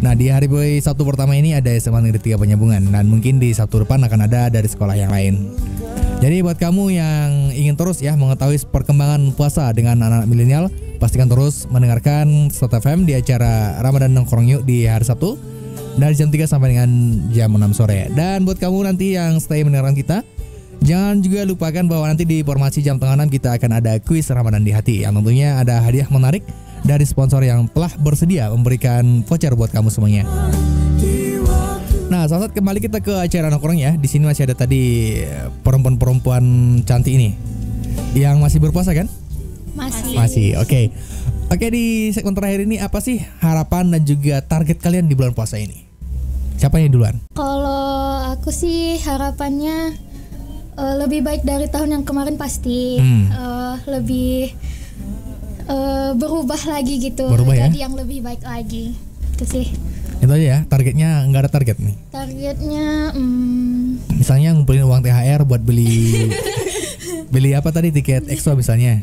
Nah, di hari Sabtu pertama ini ada SMA Negeri 3 Penyambungan, dan mungkin di Sabtu depan akan ada dari sekolah yang lain. Jadi buat kamu yang ingin terus ya mengetahui perkembangan puasa dengan anak milenial, pastikan terus mendengarkan Start FM di acara Ramadan Nongkrong Yuk di hari Sabtu dari jam 3 sampai dengan jam 6 sore. Dan buat kamu nanti yang stay mendengarkan kita, jangan juga lupakan bahwa nanti di informasi jam tengah 6 kita akan ada kuis Ramadan di Hati yang tentunya ada hadiah menarik dari sponsor yang telah bersedia memberikan voucher buat kamu semuanya. Nah, saat kembali kita ke acara nongkrong ya. Di sini masih ada tadi perempuan-perempuan cantik ini yang masih berpuasa kan? Masih. Oke, di segmen terakhir ini apa sih harapan dan juga target kalian di bulan puasa ini? Siapa yang duluan? Kalau aku sih harapannya lebih baik dari tahun yang kemarin pasti. Lebih berubah lagi gitu. Berubah, jadi ya? yang lebih baik lagi. Itu sih. Itu aja ya, targetnya nggak ada target nih? Targetnya misalnya ngumpulin uang THR buat beli apa tadi, tiket EXO misalnya.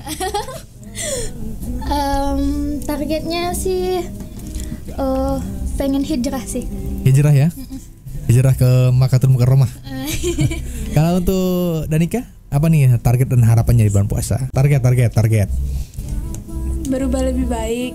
Targetnya sih pengen hijrah sih. Hijrah ya? Hijrah ke Makatul Mukarramah. Kalau untuk Danika, apa nih target dan harapannya di bulan puasa? Target. Berubah lebih baik.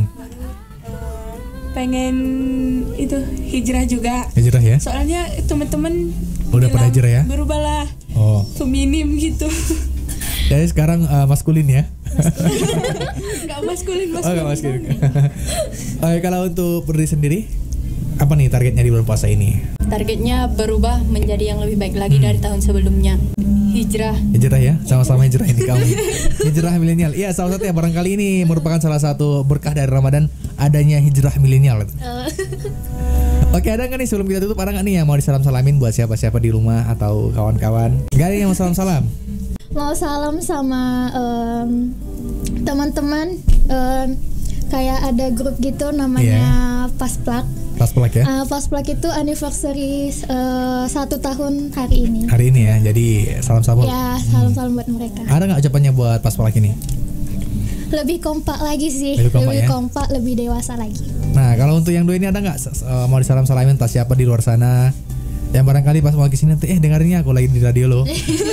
Pengen itu hijrah juga. Hijrah ya? Soalnya teman-teman udah pada hijrah ya? Berubahlah. Feminim gitu. Jadi sekarang maskulin ya? Gak maskulin. Gak maskulin. Oke, kalau untuk berdiri sendiri, apa nih targetnya di bulan puasa ini? Targetnya berubah menjadi yang lebih baik lagi dari tahun sebelumnya. Hijrah ya, sama-sama hijrah ini kamu. Hijrah milenial. Iya, salah satu ya, barangkali ini merupakan salah satu berkah dari Ramadan, adanya hijrah milenial. Oke, ada nggak nih sebelum kita tutup, ada nggak nih yang mau disalam-salamin buat siapa-siapa di rumah atau kawan-kawan? Gak ada yang mau salam-salam? Mau salam sama teman-teman, kayak ada grup gitu namanya Pasplak. Pasplak ya? Pasplak itu anniversary 1 tahun hari ini. Hari ini ya, jadi salam-salam. Ya, salam-salam buat mereka. Ada nggak ucapannya buat Pasplak ini? Lebih kompak lagi sih, lebih kompak, lebih dewasa lagi. Nah, kalau untuk yang dua ini ada nggak mau disalam-salamin entah siapa di luar sana yang barangkali pas mau kesini nanti dengerinnya aku lagi di radio lo.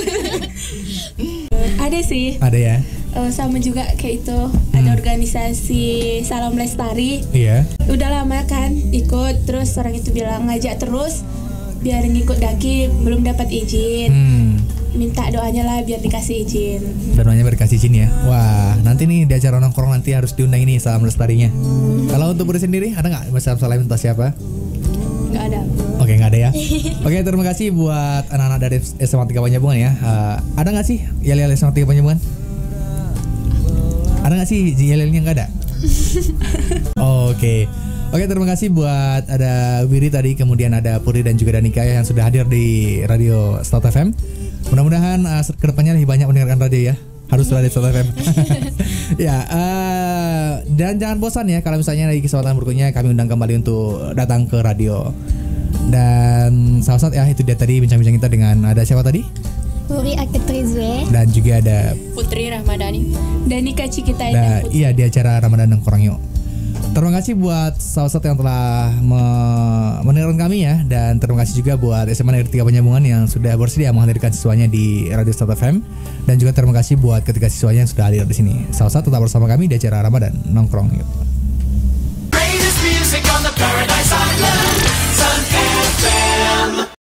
Ada sih. Ada ya. Sama juga kayak itu ada organisasi Salam Lestari. Iya. Udah lama kan ikut, terus orang itu bilang ngajak terus biar ngikut daki, belum dapat izin. Minta doanya lah biar dikasih izin. Doanya biar dikasih izin ya. Wah, nanti nih di acara nongkrong nanti harus diundang ini Salam Lestarinya. Kalau untuk beri sendiri ada nggak salam entah siapa? Nggak ada. Oke, nggak ada ya. Oke, terima kasih buat anak-anak dari SMA 3 Penyambungan ya. Ada nggak sih yel-yel SMA 3 Penyambungan? Ada nggak sih yel-yelnya? Nggak ada. Oke, terima kasih buat ada Wiri tadi, kemudian ada Puri dan juga Danika yang sudah hadir di Radio Start FM. Mudah-mudahan kedepannya lebih banyak mendengarkan radio ya. Harus Radio Start FM. Ya, dan jangan bosan ya kalau misalnya di kesempatan berikutnya kami undang kembali untuk datang ke radio. Dan sahabat ya, itu dia tadi bincang-bincang kita dengan ada siapa tadi? Puri Aketrizwe. Dan juga ada Putri Rahmadani. Danika Cikita. Iya, di acara Ramadan Nongkrong Yuk. Terima kasih buat sahabat yang telah mendengarkan kami ya. Dan terima kasih juga buat SMA Negeri 3 Penyambungan yang sudah bersedia menghadirkan siswanya di Radio Start FM. Dan juga terima kasih buat ketiga siswanya yang sudah hadir di sini. Sahabat tetap bersama kami di acara Ramadan Nongkrong Yuk.